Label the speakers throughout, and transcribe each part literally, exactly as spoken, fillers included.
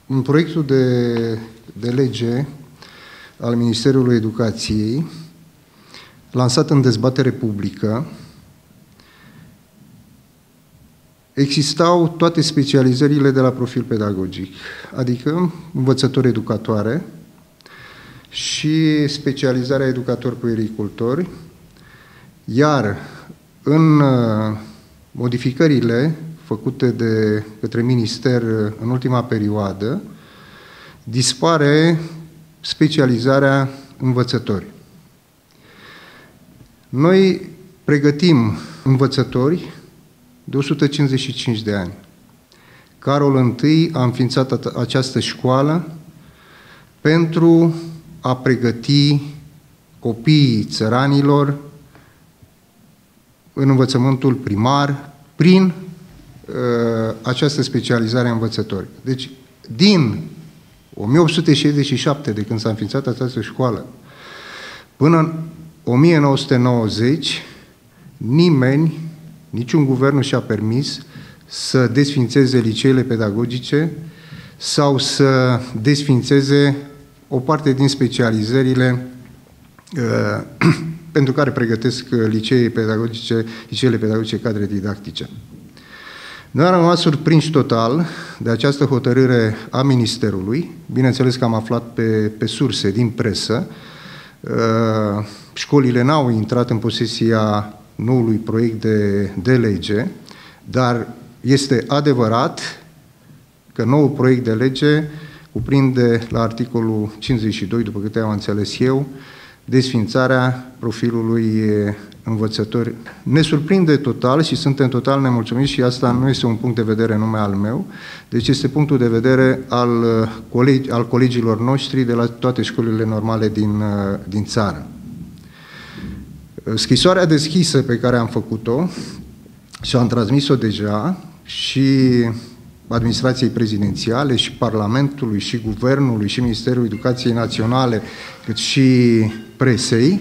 Speaker 1: În proiectul de, de lege al Ministerului Educației, lansat în dezbatere publică, existau toate specializările de la profil pedagogic, adică învățători educatoare și specializarea educatori puericultori, iar în modificările făcute de către minister în ultima perioadă, dispare specializarea învățători. Noi pregătim învățători de o sută cincizeci și cinci de ani. Carol I a înființat această școală pentru a pregăti copiii țăranilor în învățământul primar prin uh, această specializare a învățători. Deci, din o mie opt sute șaizeci și șapte, de când s-a înființat această școală, până în o mie nouă sute nouăzeci, nimeni, niciun guvern nu și-a permis să desfințeze liceele pedagogice sau să desfințeze o parte din specializările uh, pentru care pregătesc liceele pedagogice, liceele pedagogice cadre didactice. Noi am rămas surprinși total de această hotărâre a Ministerului. Bineînțeles că am aflat pe, pe surse din presă. Uh, școlile n-au intrat în posesia noului proiect de, de lege, dar este adevărat că noul proiect de lege cuprinde la articolul cincizeci și doi, după câte am înțeles eu, desfințarea profilului învățători. Ne surprinde total și suntem total nemulțumiți și asta nu este un punct de vedere numai al meu, deci este punctul de vedere al, colegi, al colegilor noștri de la toate școlile normale din, din țară. Scrisoarea deschisă pe care am făcut-o și am transmis-o deja și administrației prezidențiale și Parlamentului și Guvernului și Ministerul Educației Naționale, cât și presei.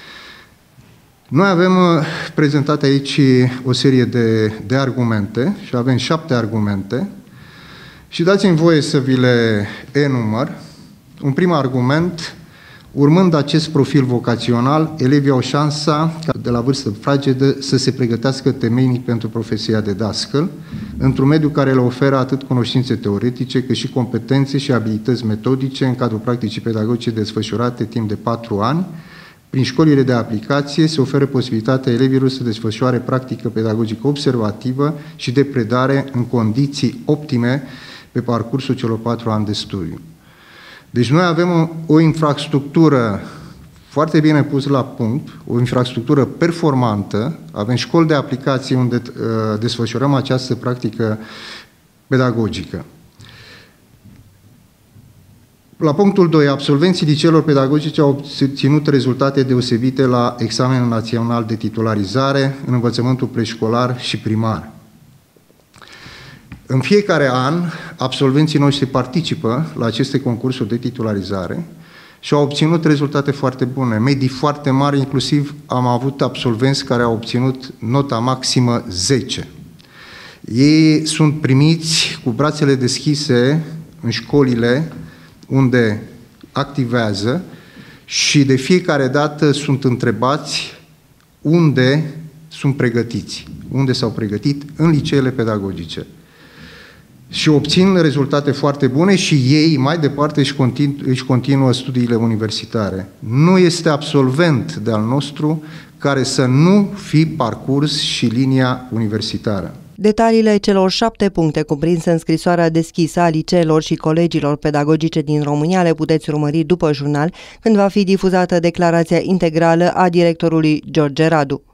Speaker 1: Noi avem prezentate aici o serie de, de argumente și avem șapte argumente și dați-mi voie să vi le enumăr. Un prim argument: urmând acest profil vocațional, elevii au șansa, de la vârstă fragedă, să se pregătească temeinic pentru profesia de dascăl, într-un mediu care le oferă atât cunoștințe teoretice, cât și competențe și abilități metodice în cadrul practicii pedagogice desfășurate timp de patru ani. Prin școlile de aplicație se oferă posibilitatea elevilor să desfășoare practică pedagogică observativă și de predare în condiții optime pe parcursul celor patru ani de studiu. Deci noi avem o, o infrastructură foarte bine pusă la punct, o infrastructură performantă, avem școli de aplicații unde uh, desfășurăm această practică pedagogică. La punctul doi, absolvenții liceelor pedagogice au obținut rezultate deosebite la examenul național de titularizare în învățământul preșcolar și primar. În fiecare an, absolvenții noștri participă la aceste concursuri de titularizare și au obținut rezultate foarte bune, medii foarte mari, inclusiv am avut absolvenți care au obținut nota maximă zece. Ei sunt primiți cu brațele deschise în școlile unde activează și de fiecare dată sunt întrebați unde sunt pregătiți, unde s-au pregătit în liceele pedagogice. Și obțin rezultate foarte bune și ei mai departe își, continu, își continuă studiile universitare. Nu este absolvent de-al nostru care să nu fi parcurs și linia universitară.
Speaker 2: Detaliile celor șapte puncte cuprinse în scrisoarea deschisă a liceelor și colegiilor pedagogice din România le puteți urmări după jurnal, când va fi difuzată declarația integrală a directorului George Radu.